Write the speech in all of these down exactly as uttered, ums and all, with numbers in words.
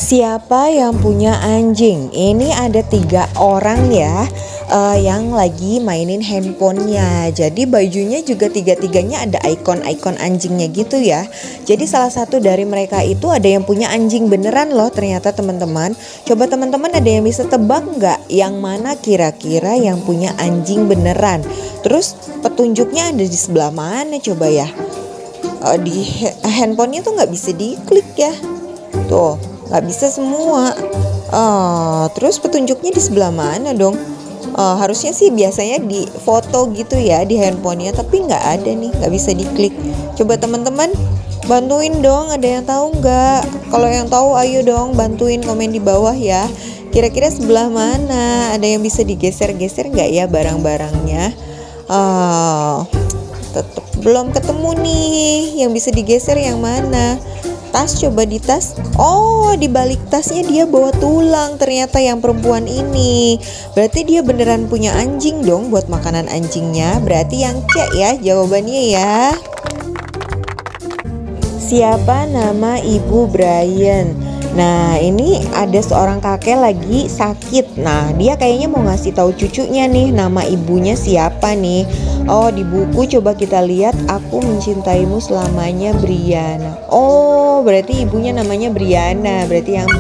Siapa yang punya anjing? Ini ada tiga orang ya uh, yang lagi mainin handphonenya. Jadi bajunya juga tiga-tiganya ada ikon-ikon anjingnya gitu ya. Jadi salah satu dari mereka itu ada yang punya anjing beneran loh ternyata teman-teman. Coba teman-teman ada yang bisa tebak nggak yang mana kira-kira yang punya anjing beneran? Terus petunjuknya ada di sebelah mana coba ya? Uh, di handphonenya tuh nggak bisa diklik ya. Tuh, nggak bisa semua. Uh, terus petunjuknya di sebelah mana dong? Uh, harusnya sih biasanya di foto gitu ya di handphonenya, tapi nggak ada nih, nggak bisa diklik. Coba teman-teman bantuin dong, ada yang tahu nggak? Kalau yang tahu ayo dong bantuin komen di bawah ya. Kira-kira sebelah mana? Ada yang bisa digeser-geser nggak ya barang-barangnya? Uh, tetap belum ketemu nih yang bisa digeser yang mana. Tas, coba di tas. Oh, di balik tasnya dia bawa tulang ternyata yang perempuan ini. Berarti dia beneran punya anjing dong buat makanan anjingnya. Berarti yang C ya jawabannya ya. Siapa nama ibu Brian? Nah, ini ada seorang kakek lagi sakit. Nah, dia kayaknya mau ngasih tahu cucunya nih nama ibunya siapa nih. Oh, di buku coba kita lihat, Aku Mencintaimu Selamanya Briana. Oh, berarti ibunya namanya Briana, berarti yang B.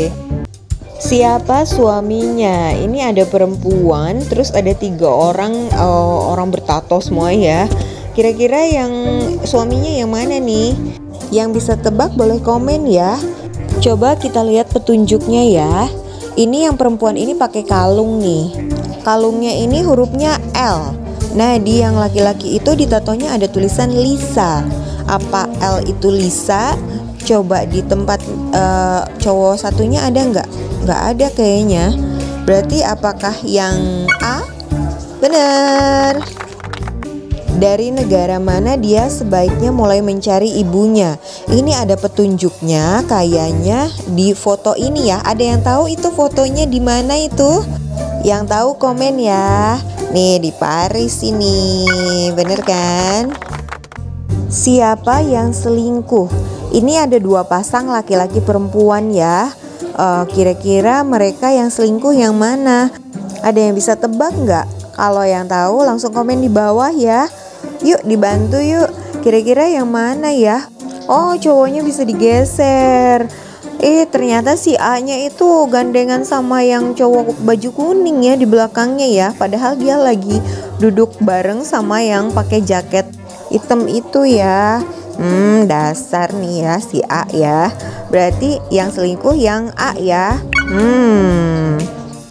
Siapa suaminya? Ini ada perempuan, terus ada tiga orang uh, orang bertato semua ya. Kira-kira yang suaminya yang mana nih? Yang bisa tebak boleh komen ya. Coba kita lihat petunjuknya ya. Ini yang perempuan ini pakai kalung nih. Kalungnya ini hurufnya L. Nah, di yang laki-laki itu di tatonya ada tulisan Lisa. Apa L itu Lisa? Coba di tempat uh, cowok satunya ada nggak? Nggak ada kayaknya. Berarti apakah yang A? Benar. Dari negara mana dia sebaiknya mulai mencari ibunya? Ini ada petunjuknya kayaknya di foto ini ya. Ada yang tahu itu fotonya di mana itu? Yang tahu komen ya. Nih di Paris ini, bener kan? Siapa yang selingkuh? Ini ada dua pasang laki-laki perempuan ya. uh, Kira-kira mereka yang selingkuh yang mana? Ada yang bisa tebak nggak? Kalau yang tahu langsung komen di bawah ya. Yuk dibantu yuk. Kira-kira yang mana ya? Oh, cowoknya bisa digeser. Eh ternyata si A-nya itu gandengan sama yang cowok baju kuning ya di belakangnya ya. Padahal dia lagi duduk bareng sama yang pakai jaket hitam itu ya. Hmm dasar nih ya si A ya. Berarti yang selingkuh yang A ya. Hmm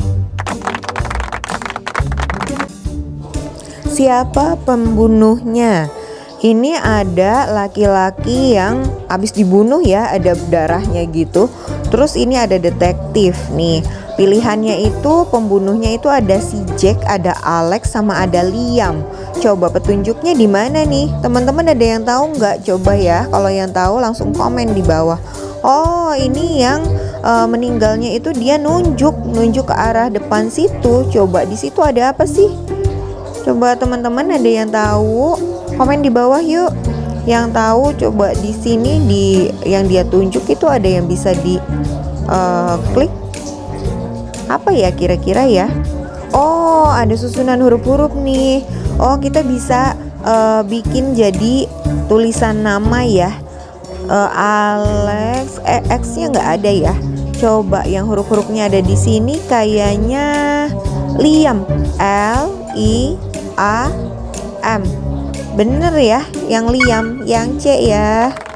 Siapa pembunuhnya? Ini ada laki-laki yang habis dibunuh ya, ada darahnya gitu. Terus ini ada detektif nih. Pilihannya itu pembunuhnya itu ada si Jack, ada Alex, sama ada Liam. Coba petunjuknya di mana nih? Teman-teman ada yang tahu nggak? Coba ya. Kalau yang tahu langsung komen di bawah. Oh, ini yang uh, meninggalnya itu dia nunjuk, nunjuk ke arah depan situ. Coba di situ ada apa sih? Coba teman-teman ada yang tahu? Komen di bawah yuk. Yang tahu coba di sini di yang dia tunjuk itu ada yang bisa di uh, klik. Apa ya kira-kira ya? Oh, ada susunan huruf-huruf nih. Oh, kita bisa uh, bikin jadi tulisan nama ya. Uh, Alex, eh, X-nya nggak ada ya. Coba yang huruf-hurufnya ada di sini kayaknya Liam, L I A M. Bener ya, yang Liam, yang C ya.